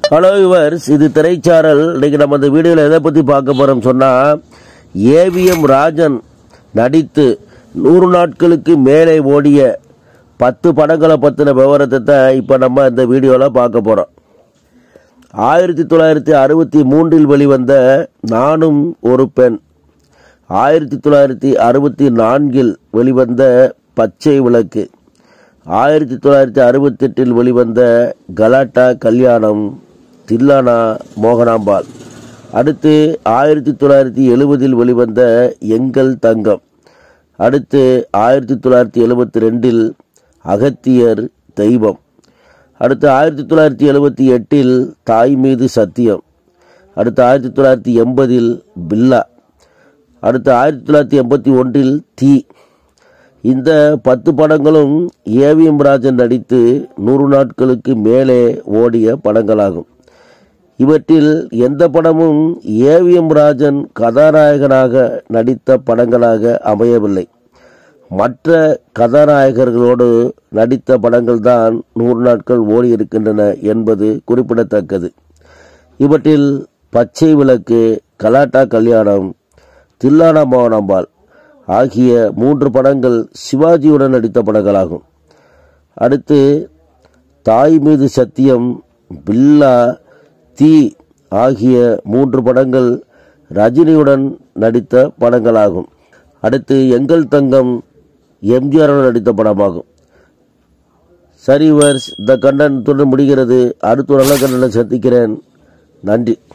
Hello viewers, இது திரைச்சாரல். இன்னைக்கு நம்ம இந்த வீடியோவில் எதை பற்றி பார்க்க போகிறோம் சொன்னால், ஏவிஎம் ராஜன் நடித்து 100 நாட்களுக்கு மேலே ஓடிய 10 படங்களை பற்றின விவரத்தை தான் இப்போ நம்ம இந்த வீடியோவில் பார்க்க போகிறோம். 1963 வெளிவந்த நானும் ஒரு பெண், 1964 வெளிவந்த பச்சை விளக்கு, 1968 வெளிவந்த கலாட்டா கல்யாணம், தில்லானா மோகனாம்பாள். அடுத்து 1970 வெளிவந்த எங்கள் தங்கம். அடுத்து 1972 அகத்தியர் தெய்வம். அடுத்து 1978 தாய் மீது சத்தியம். அடுத்து 1980 பில்லா. அடுத்து 1981 தீ. இந்த 10 படங்களும் ஏவிஎம் ராஜன் நடித்து 100 நாட்களுக்கு மேலே ஓடிய படங்களாகும். இவற்றில் எந்த படமும் ஏவிஎம் ராஜன் கதாநாயகனாக நடித்த படங்களாக அமையவில்லை. மற்ற கதாநாயகர்களோடு நடித்த படங்கள் தான் 100 நாட்கள் ஓடி இருக்கின்றன என்பது குறிப்பிடத்தக்கது. இவற்றில் பச்சை விளக்கு, கலாட்டா கல்யாணம், தில்லானா மோகனாம்பாள் ஆகிய 3 படங்கள் சிவாஜியுடன் நடித்த படங்களாகும். அடுத்து தாய் மீது சத்தியம், பில்லா, தீ ஆகிய 3 படங்கள் ரஜினியுடன் நடித்த படங்களாகும். அடுத்து எங்கள் தங்கம் எம்ஜிஆருடன் நடித்த படமாகும். சரி வியூவர்ஸ், இந்த கண்டென்ட் முடிகிறது. அடுத்த ஒரு நல்ல கண்டென்ட் சந்திக்கிறேன். நன்றி.